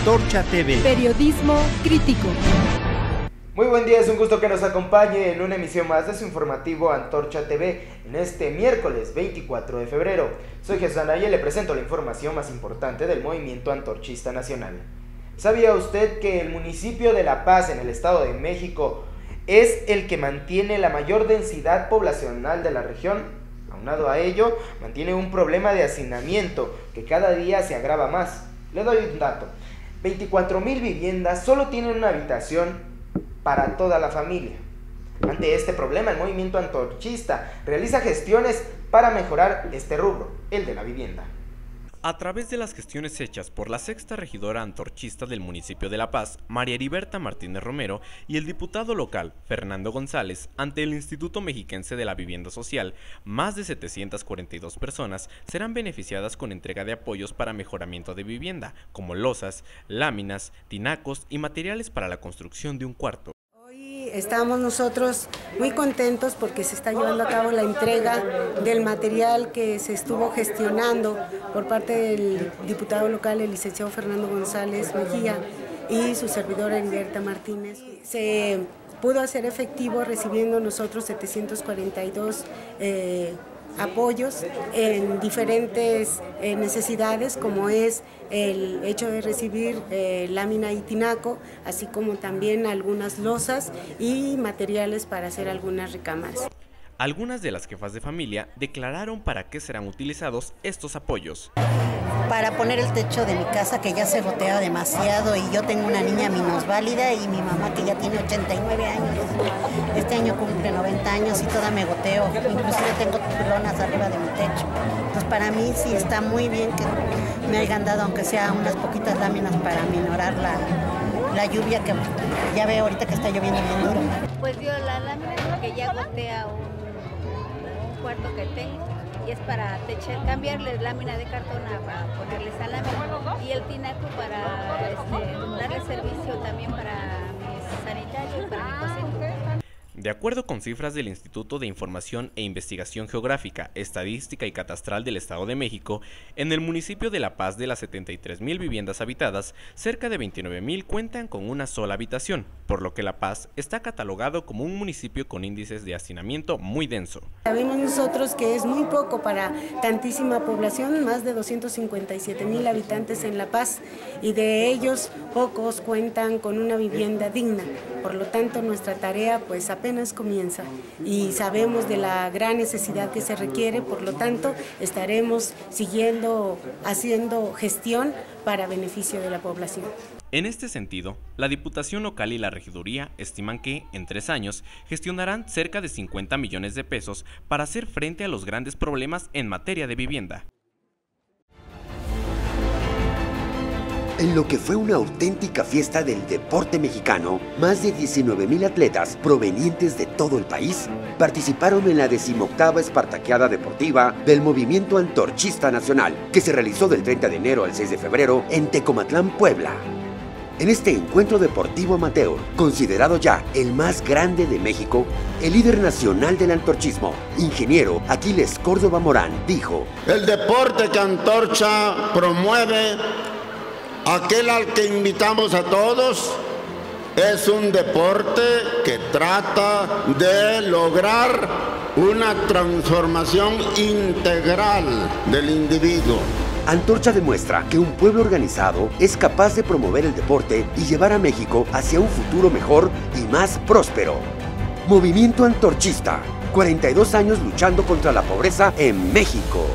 Antorcha TV. Periodismo crítico. Muy buen día, es un gusto que nos acompañe en una emisión más de su informativo Antorcha TV en este miércoles 24 de febrero. Soy Jesús Anaya y le presento la información más importante del movimiento antorchista nacional. ¿Sabía usted que el municipio de La Paz en el Estado de México es el que mantiene la mayor densidad poblacional de la región? Aunado a ello, mantiene un problema de hacinamiento que cada día se agrava más. Le doy un dato: 24,000 viviendas solo tienen una habitación para toda la familia. Ante este problema, el movimiento antorchista realiza gestiones para mejorar este rubro, el de la vivienda. A través de las gestiones hechas por la sexta regidora antorchista del municipio de La Paz, María Heriberta Martínez Romero, y el diputado local, Fernando González, ante el Instituto Mexiquense de la Vivienda Social, más de 742 personas serán beneficiadas con entrega de apoyos para mejoramiento de vivienda, como losas, láminas, tinacos y materiales para la construcción de un cuarto. Estamos nosotros muy contentos porque se está llevando a cabo la entrega del material que se estuvo gestionando por parte del diputado local, el licenciado Fernando González Mejía, y su servidora Heriberta Martínez. Se pudo hacer efectivo recibiendo nosotros 742 apoyos en diferentes necesidades, como es el hecho de recibir lámina y tinaco, así como también algunas losas y materiales para hacer algunas recámaras. Algunas de las jefas de familia declararon para qué serán utilizados estos apoyos. Para poner el techo de mi casa, que ya se gotea demasiado, y yo tengo una niña minusválida y mi mamá que ya tiene 89 años. Este año cumple 90 años y toda me goteo, inclusive tengo lonas arriba de mi techo. Entonces para mí sí está muy bien que me hayan dado, aunque sea unas poquitas láminas, para minorar la lluvia que ya veo ahorita que está lloviendo bien duro. Pues dio la lámina porque ya gotea un cuarto que tengo, y es para cambiarles lámina de cartón para ponerles a lámina, y el tinaco para darle servicio también para mis sanitarios, para mi cocina. De acuerdo con cifras del Instituto de Información e Investigación Geográfica, Estadística y Catastral del Estado de México, en el municipio de La Paz, de las 73,000 viviendas habitadas, cerca de 29,000 cuentan con una sola habitación, por lo que La Paz está catalogado como un municipio con índices de hacinamiento muy denso. Sabemos nosotros que es muy poco para tantísima población, más de 257,000 habitantes en La Paz, y de ellos pocos cuentan con una vivienda digna. Por lo tanto, nuestra tarea pues apenas comienza y sabemos de la gran necesidad que se requiere, por lo tanto estaremos siguiendo haciendo gestión para beneficio de la población. En este sentido, la Diputación Local y la Regiduría estiman que, en 3 años, gestionarán cerca de 50 millones de pesos para hacer frente a los grandes problemas en materia de vivienda. En lo que fue una auténtica fiesta del deporte mexicano, más de 19,000 atletas provenientes de todo el país participaron en la 18ª Espartaqueada Deportiva del Movimiento Antorchista Nacional, que se realizó del 30 de enero al 6 de febrero en Tecomatlán, Puebla. En este encuentro deportivo amateur, considerado ya el más grande de México, el líder nacional del antorchismo, ingeniero Aquiles Córdoba Morán, dijo: el deporte que Antorcha promueve, aquel al que invitamos a todos, es un deporte que trata de lograr una transformación integral del individuo. Antorcha demuestra que un pueblo organizado es capaz de promover el deporte y llevar a México hacia un futuro mejor y más próspero. Movimiento Antorchista, 42 años luchando contra la pobreza en México.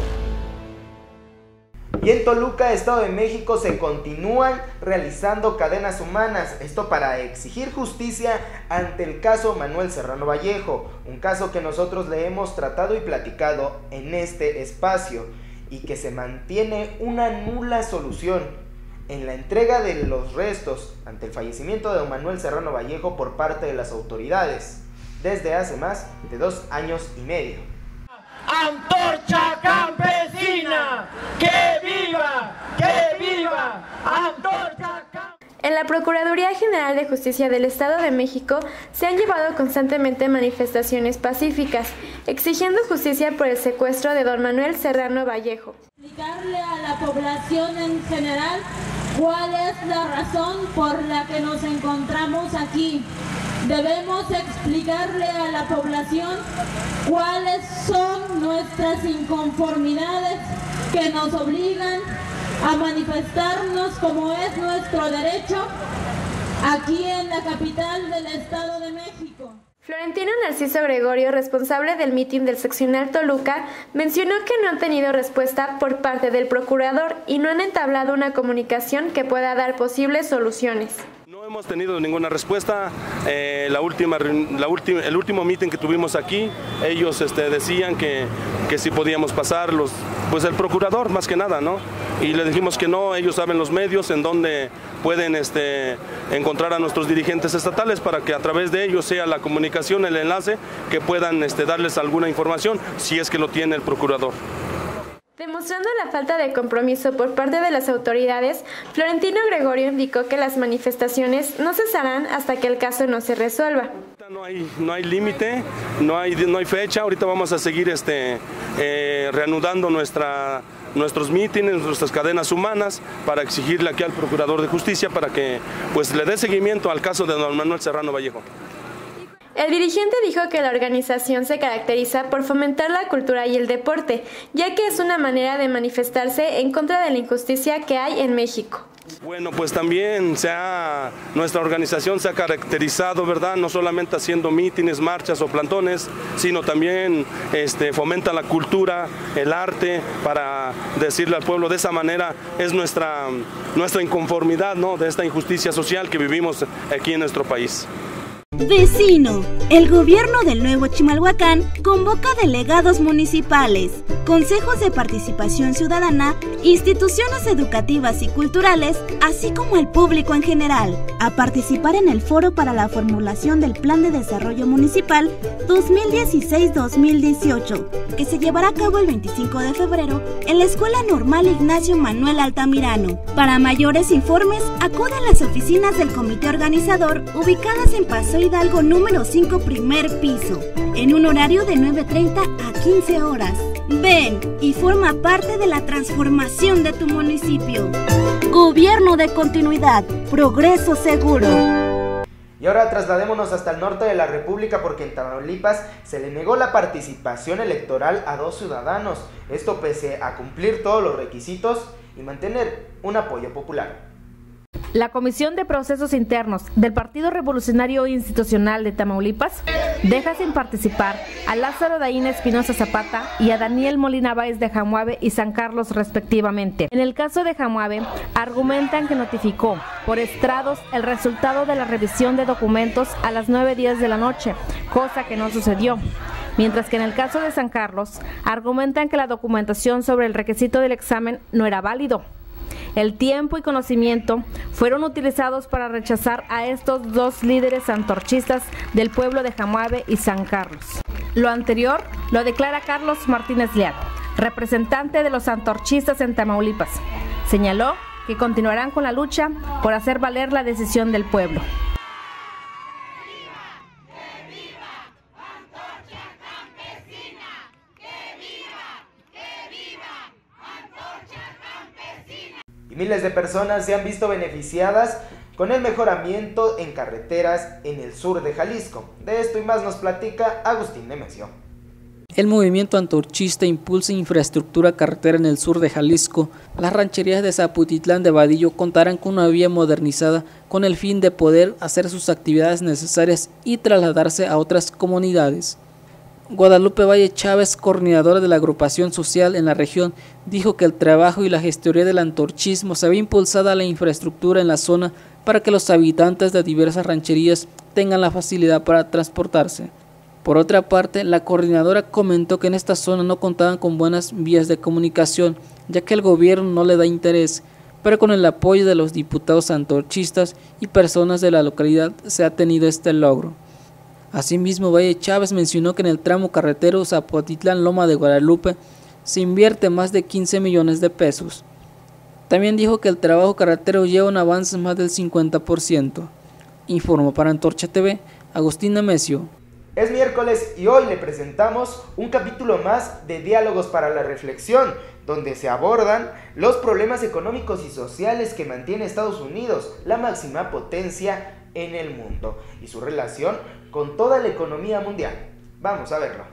Y en Toluca, Estado de México, se continúan realizando cadenas humanas, esto para exigir justicia ante el caso Manuel Serrano Vallejo, un caso que nosotros le hemos tratado y platicado en este espacio, y que se mantiene una nula solución en la entrega de los restos ante el fallecimiento de don Manuel Serrano Vallejo por parte de las autoridades, desde hace más de 2 años y medio. ¡Antorcha campesina! ¡Que viva! ¡Que viva! ¡Antorcha campesina! En la Procuraduría General de Justicia del Estado de México se han llevado constantemente manifestaciones pacíficas, exigiendo justicia por el secuestro de don Manuel Serrano Vallejo. Explicarle a la población en general ¿Cuál es la razón por la que nos encontramos aquí? Debemos explicarle a la población cuáles son nuestras inconformidades que nos obligan a manifestarnos como es nuestro derecho aquí en la capital del Estado de México. Florentino Narciso Gregorio, responsable del mitin del seccional Toluca, mencionó que no han tenido respuesta por parte del procurador y no han entablado una comunicación que pueda dar posibles soluciones. No hemos tenido ninguna respuesta. El último mitin que tuvimos aquí, ellos decían que sí podíamos pasar, pues el procurador más que nada, ¿no? Y le dijimos que no, ellos saben los medios en donde pueden encontrar a nuestros dirigentes estatales para que a través de ellos sea la comunicación, el enlace, que puedan darles alguna información si es que lo tiene el procurador. Demostrando la falta de compromiso por parte de las autoridades, Florentino Gregorio indicó que las manifestaciones no cesarán hasta que el caso no se resuelva. No hay límite, no hay fecha. Ahorita vamos a seguir reanudando nuestros mítines, nuestras cadenas humanas, para exigirle aquí al Procurador de Justicia para que pues le dé seguimiento al caso de don Manuel Serrano Vallejo. El dirigente dijo que la organización se caracteriza por fomentar la cultura y el deporte, ya que es una manera de manifestarse en contra de la injusticia que hay en México. Bueno, pues también nuestra organización se ha caracterizado, ¿verdad? No solamente haciendo mítines, marchas o plantones, sino también fomenta la cultura, el arte, para decirle al pueblo de esa manera es nuestra inconformidad, ¿no? De esta injusticia social que vivimos aquí en nuestro país. Vecino, el gobierno del Nuevo Chimalhuacán convoca delegados municipales, consejos de participación ciudadana, instituciones educativas y culturales, así como el público en general, a participar en el foro para la formulación del Plan de Desarrollo Municipal 2016-2018, que se llevará a cabo el 25 de febrero en la Escuela Normal Ignacio Manuel Altamirano. Para mayores informes, acude a las oficinas del comité organizador ubicadas en Paso Hidalgo número 5, primer piso, en un horario de 9:30 a 15 horas. Ven y forma parte de la transformación de tu municipio. Gobierno de continuidad, progreso seguro. Y ahora trasladémonos hasta el norte de la República porque en Tamaulipas se le negó la participación electoral a 2 ciudadanos. Esto pese a cumplir todos los requisitos y mantener un apoyo popular. La Comisión de Procesos Internos del Partido Revolucionario Institucional de Tamaulipas deja sin participar a Lázaro Daín Espinosa Zapata y a Daniel Molina Báez de Jamuave y San Carlos respectivamente. En el caso de Jamuave, argumentan que notificó por estrados el resultado de la revisión de documentos a las 9:10 de la noche, cosa que no sucedió. Mientras que en el caso de San Carlos, argumentan que la documentación sobre el requisito del examen no era válido. El tiempo y conocimiento fueron utilizados para rechazar a estos 2 líderes antorchistas del pueblo de Jamuave y San Carlos. Lo anterior lo declara Carlos Martínez Leal, representante de los antorchistas en Tamaulipas. Señaló que continuarán con la lucha por hacer valer la decisión del pueblo. Y miles de personas se han visto beneficiadas con el mejoramiento en carreteras en el sur de Jalisco. De esto y más nos platica Agustín Nemesio. El movimiento antorchista impulsa infraestructura carretera en el sur de Jalisco. Las rancherías de Zaputitlán de Vadillo contarán con una vía modernizada con el fin de poder hacer sus actividades necesarias y trasladarse a otras comunidades. Guadalupe Valle Chávez, coordinadora de la agrupación social en la región, dijo que el trabajo y la gestoría del antorchismo se ve impulsada a la infraestructura en la zona para que los habitantes de diversas rancherías tengan la facilidad para transportarse. Por otra parte, la coordinadora comentó que en esta zona no contaban con buenas vías de comunicación, ya que el gobierno no le da interés, pero con el apoyo de los diputados antorchistas y personas de la localidad se ha tenido este logro. Asimismo, Valle Chávez mencionó que en el tramo carretero Zaputitlán-Loma de Guadalupe se invierte más de 15 millones de pesos. También dijo que el trabajo carretero lleva un avance más del 50%. Informó para Antorcha TV, Agustín Nemesio. Es miércoles y hoy le presentamos un capítulo más de Diálogos para la Reflexión, donde se abordan los problemas económicos y sociales que mantiene Estados Unidos, la máxima potencia en el mundo, y su relación con toda la economía mundial. Vamos a verlo.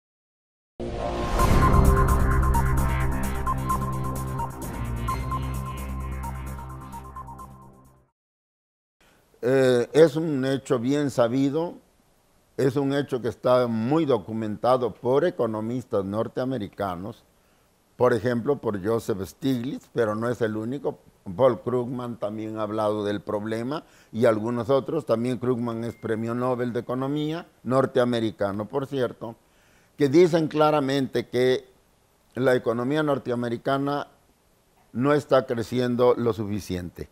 Es un hecho bien sabido, es un hecho que está muy documentado por economistas norteamericanos, por ejemplo, por Joseph Stiglitz, pero no es el único. Paul Krugman también ha hablado del problema y algunos otros. También Krugman es premio Nobel de Economía, norteamericano, por cierto, que dicen claramente que la economía norteamericana no está creciendo lo suficiente.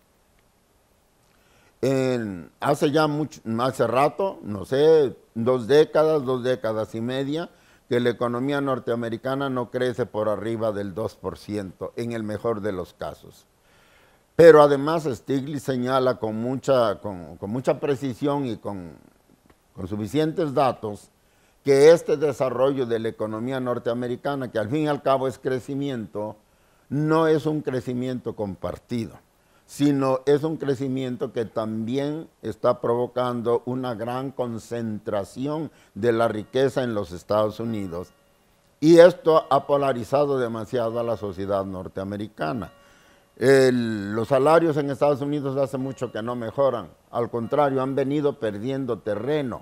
Hace rato, no sé, dos décadas y media, que la economía norteamericana no crece por arriba del 2%, en el mejor de los casos. Pero además Stiglitz señala con mucha precisión y con suficientes datos que este desarrollo de la economía norteamericana, que al fin y al cabo es crecimiento, no es un crecimiento compartido, sino es un crecimiento que también está provocando una gran concentración de la riqueza en los Estados Unidos. Y esto ha polarizado demasiado a la sociedad norteamericana. Los salarios en Estados Unidos hace mucho que no mejoran, al contrario, han venido perdiendo terreno.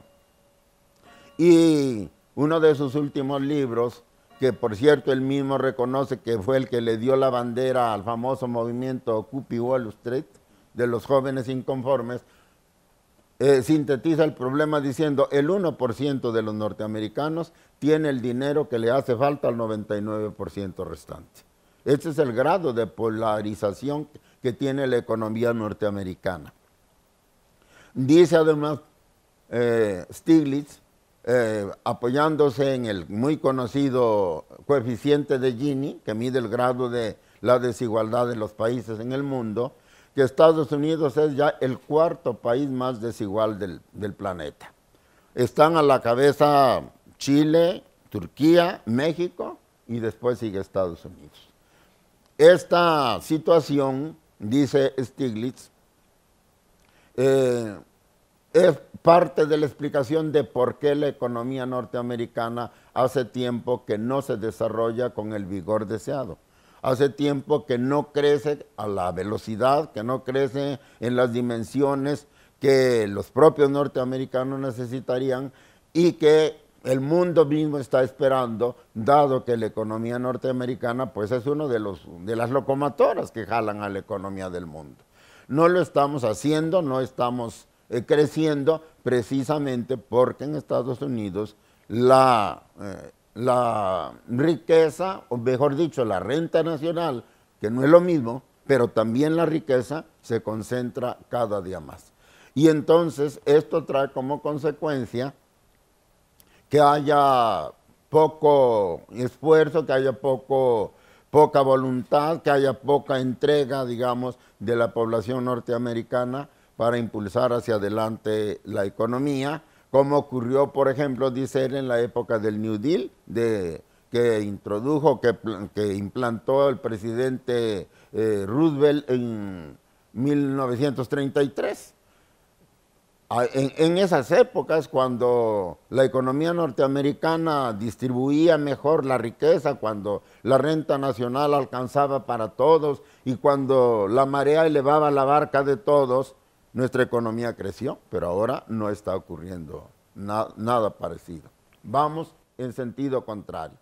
Y uno de sus últimos libros, que por cierto él mismo reconoce que fue el que le dio la bandera al famoso movimiento Occupy Wall Street, de los jóvenes inconformes, sintetiza el problema diciendo: el 1% de los norteamericanos tiene el dinero que le hace falta al 99% restante. Este es el grado de polarización que tiene la economía norteamericana. Dice además Stiglitz, apoyándose en el muy conocido coeficiente de Gini, que mide el grado de la desigualdad de los países en el mundo, que Estados Unidos es ya el cuarto país más desigual del planeta. Están a la cabeza Chile, Turquía, México y después sigue Estados Unidos. Esta situación, dice Stiglitz, es parte de la explicación de por qué la economía norteamericana hace tiempo que no se desarrolla con el vigor deseado. Hace tiempo que no crece a la velocidad, que no crece en las dimensiones que los propios norteamericanos necesitarían y que el mundo mismo está esperando, dado que la economía norteamericana pues es uno de las locomotoras que jalan a la economía del mundo. No lo estamos haciendo, no estamos creciendo precisamente porque en Estados Unidos la riqueza, o mejor dicho, la renta nacional, que no es lo mismo, pero también la riqueza se concentra cada día más. Y entonces esto trae como consecuencia que haya poco esfuerzo, que haya poca voluntad, que haya poca entrega, digamos, de la población norteamericana para impulsar hacia adelante la economía, como ocurrió, por ejemplo, dice él, en la época del New Deal, que implantó el presidente Roosevelt en 1933. En esas épocas, cuando la economía norteamericana distribuía mejor la riqueza, cuando la renta nacional alcanzaba para todos y cuando la marea elevaba la barca de todos, nuestra economía creció, pero ahora no está ocurriendo nada parecido. Vamos en sentido contrario.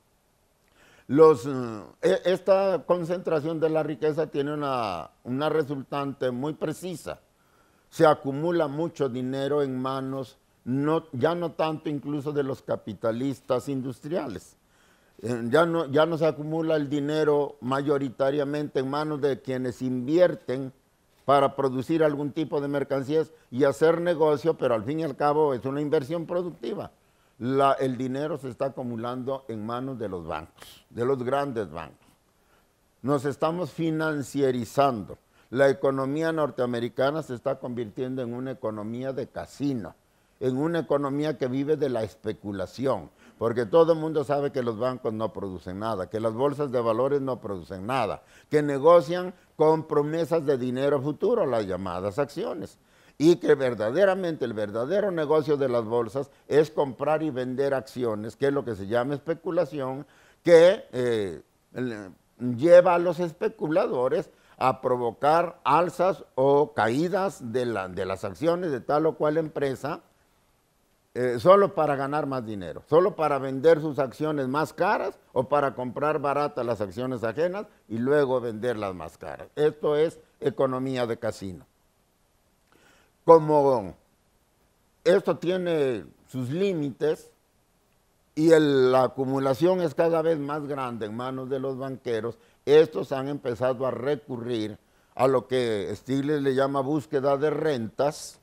Esta concentración de la riqueza tiene una resultante muy precisa. Se acumula mucho dinero en manos, ya no tanto incluso de los capitalistas industriales. Ya no se acumula el dinero mayoritariamente en manos de quienes invierten para producir algún tipo de mercancías y hacer negocio, pero al fin y al cabo es una inversión productiva. El dinero se está acumulando en manos de los bancos, de los grandes bancos. Nos estamos financierizando. La economía norteamericana se está convirtiendo en una economía de casino. en una economía que vive de la especulación, porque todo el mundo sabe que los bancos no producen nada, que las bolsas de valores no producen nada, que negocian con promesas de dinero futuro, las llamadas acciones, y que verdaderamente el verdadero negocio de las bolsas es comprar y vender acciones, que es lo que se llama especulación, que lleva a los especuladores a provocar alzas o caídas de las acciones de tal o cual empresa, solo para ganar más dinero, solo para vender sus acciones más caras o para comprar baratas las acciones ajenas y luego venderlas más caras. Esto es economía de casino. Como esto tiene sus límites y la acumulación es cada vez más grande en manos de los banqueros, estos han empezado a recurrir a lo que Stiglitz le llama búsqueda de rentas,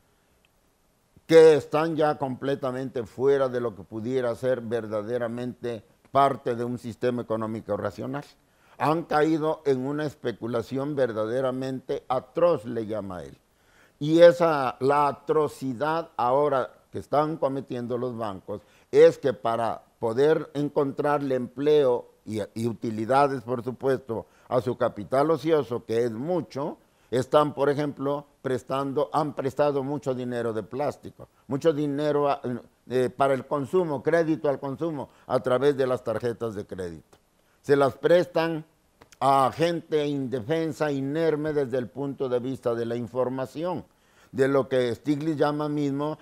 que están ya completamente fuera de lo que pudiera ser verdaderamente parte de un sistema económico racional. Han caído en una especulación verdaderamente atroz, le llama él. Y la atrocidad ahora que están cometiendo los bancos es que para poder encontrarle empleo y utilidades, por supuesto, a su capital ocioso, que es mucho, están, por ejemplo, han prestado mucho dinero de plástico, mucho dinero para el consumo, crédito al consumo, a través de las tarjetas de crédito. Se las prestan a gente indefensa, inerme desde el punto de vista de la información, de lo que Stiglitz llama mismo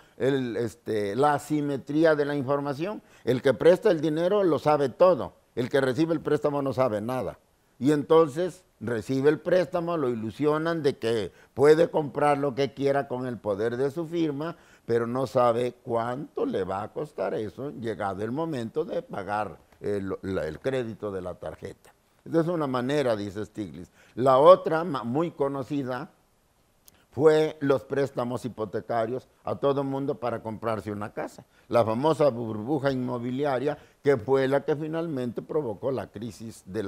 la asimetría de la información. El que presta el dinero lo sabe todo, el que recibe el préstamo no sabe nada. Y entonces recibe el préstamo, lo ilusionan de que puede comprar lo que quiera con el poder de su firma, pero no sabe cuánto le va a costar eso llegado el momento de pagar el crédito de la tarjeta. Esa es una manera, dice Stiglitz. La otra, muy conocida, fue los préstamos hipotecarios a todo el mundo para comprarse una casa. La famosa burbuja inmobiliaria, que fue la que finalmente provocó la crisis de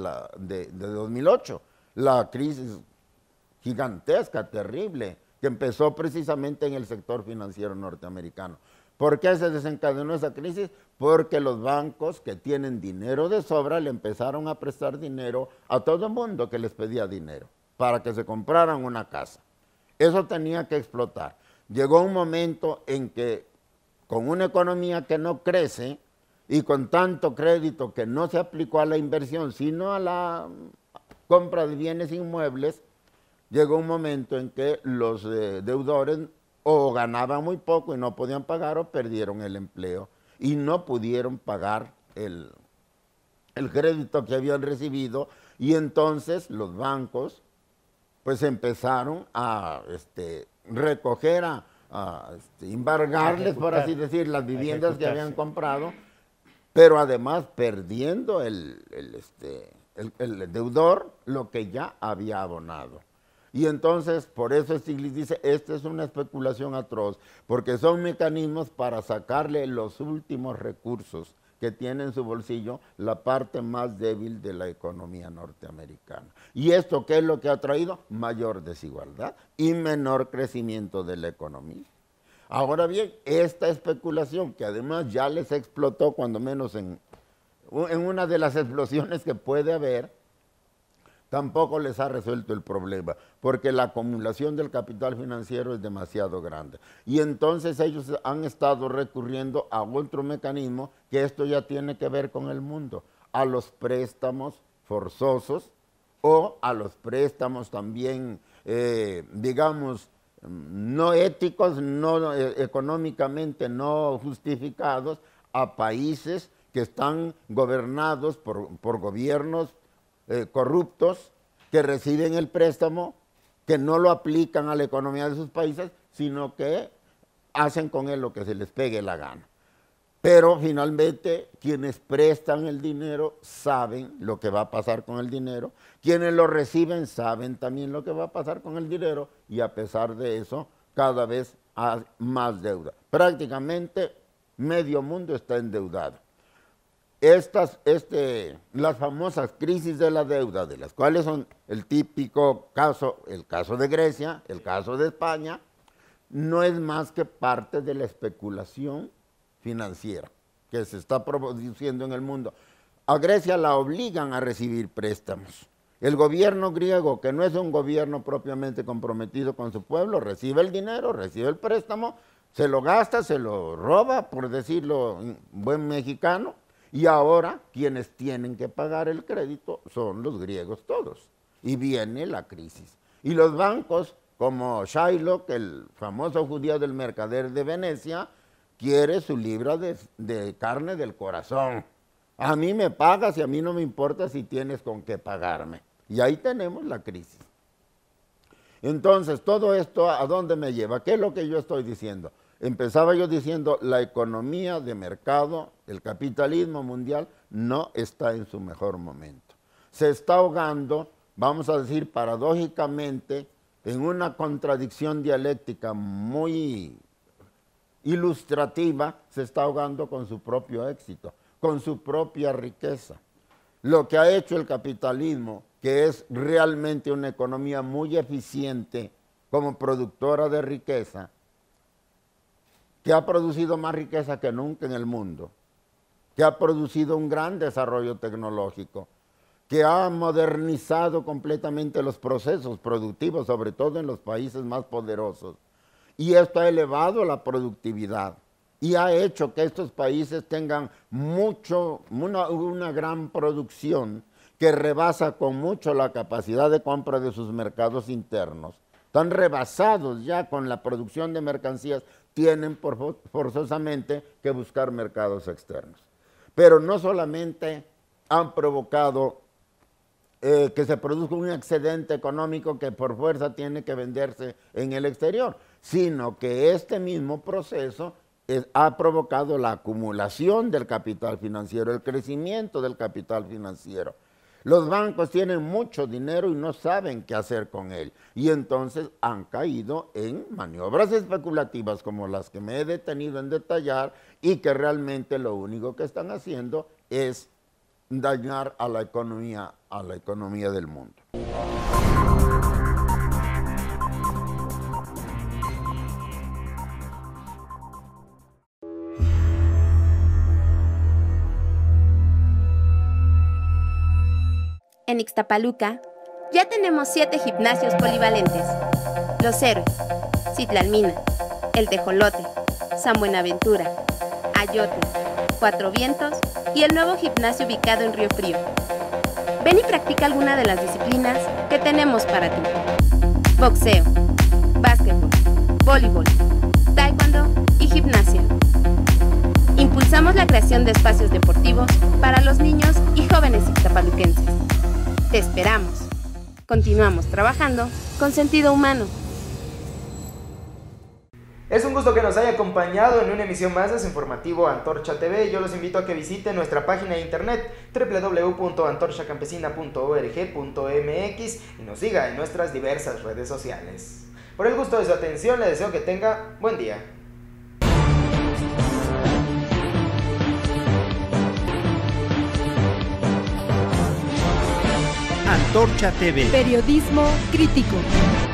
2008. La crisis gigantesca, terrible, que empezó precisamente en el sector financiero norteamericano. ¿Por qué se desencadenó esa crisis? Porque los bancos que tienen dinero de sobra le empezaron a prestar dinero a todo el mundo que les pedía dinero para que se compraran una casa. Eso tenía que explotar. Llegó un momento en que con una economía que no crece y con tanto crédito que no se aplicó a la inversión, sino a la compra de bienes inmuebles, llegó un momento en que los deudores o ganaban muy poco y no podían pagar o perdieron el empleo y no pudieron pagar el crédito que habían recibido, y entonces los bancos pues empezaron a recoger, a embargarles, por así decir, las viviendas que habían comprado, pero además perdiendo el deudor lo que ya había abonado. Y entonces, por eso Stiglitz dice, esta es una especulación atroz, porque son mecanismos para sacarle los últimos recursos que tiene en su bolsillo la parte más débil de la economía norteamericana. ¿Y esto qué es lo que ha traído? Mayor desigualdad y menor crecimiento de la economía. Ahora bien, esta especulación, que además ya les explotó, cuando menos en una de las explosiones que puede haber, tampoco les ha resuelto el problema, porque la acumulación del capital financiero es demasiado grande. Y entonces ellos han estado recurriendo a otro mecanismo, que esto ya tiene que ver con el mundo, a los préstamos forzosos o a los préstamos también, digamos, no éticos, no económicamente no justificados, a países que están gobernados por gobiernos corruptos, que reciben el préstamo, que no lo aplican a la economía de sus países, sino que hacen con él lo que se les pegue la gana. Pero finalmente quienes prestan el dinero saben lo que va a pasar con el dinero, quienes lo reciben saben también lo que va a pasar con el dinero, y a pesar de eso cada vez hay más deuda. Prácticamente medio mundo está endeudado. Las famosas crisis de la deuda, de las cuales son el típico caso, el caso de Grecia, el caso de España, no es más que parte de la especulación financiera que se está produciendo en el mundo. A Grecia la obligan a recibir préstamos. El gobierno griego, que no es un gobierno propiamente comprometido con su pueblo, recibe el dinero, recibe el préstamo, se lo gasta, se lo roba, por decirlo en buen mexicano, y ahora quienes tienen que pagar el crédito son los griegos todos. Y viene la crisis. Y los bancos, como Shylock, el famoso judío del mercader de Venecia, quiere su libra de carne del corazón. A mí me pagas y a mí no me importa si tienes con qué pagarme. Y ahí tenemos la crisis. Entonces, todo esto, ¿a dónde me lleva? ¿Qué es lo que yo estoy diciendo? Empezaba yo diciendo, la economía de mercado, el capitalismo mundial, no está en su mejor momento. Se está ahogando, vamos a decir paradójicamente, en una contradicción dialéctica muy ilustrativa, se está ahogando con su propio éxito, con su propia riqueza. Lo que ha hecho el capitalismo, que es realmente una economía muy eficiente como productora de riqueza, que ha producido más riqueza que nunca en el mundo, que ha producido un gran desarrollo tecnológico, que ha modernizado completamente los procesos productivos, sobre todo en los países más poderosos. Y esto ha elevado la productividad y ha hecho que estos países tengan una gran producción que rebasa con mucho la capacidad de compra de sus mercados internos. Están rebasados ya con la producción de mercancías, tienen forzosamente que buscar mercados externos. Pero no solamente han provocado que se produzca un excedente económico que por fuerza tiene que venderse en el exterior, sino que este mismo proceso ha provocado la acumulación del capital financiero, el crecimiento del capital financiero. Los bancos tienen mucho dinero y no saben qué hacer con él, y entonces han caído en maniobras especulativas como las que me he detenido en detallar y que realmente lo único que están haciendo es dañar a la economía del mundo. En Ixtapaluca ya tenemos 7 gimnasios polivalentes. Los Héroes, Citlalmina, El Tejolote, San Buenaventura, Ayote, Cuatro Vientos y el nuevo gimnasio ubicado en Río Frío. Ven y practica alguna de las disciplinas que tenemos para ti. Boxeo, básquetbol, voleibol, taekwondo y gimnasia. Impulsamos la creación de espacios deportivos para los niños y jóvenes ixtapaluquenses. Te esperamos. Continuamos trabajando con sentido humano. Es un gusto que nos haya acompañado en una emisión más de su informativo Antorcha TV. Yo los invito a que visiten nuestra página de internet www.antorchacampesina.org.mx y nos siga en nuestras diversas redes sociales. Por el gusto de su atención, le deseo que tenga buen día. Antorcha TV. Periodismo crítico.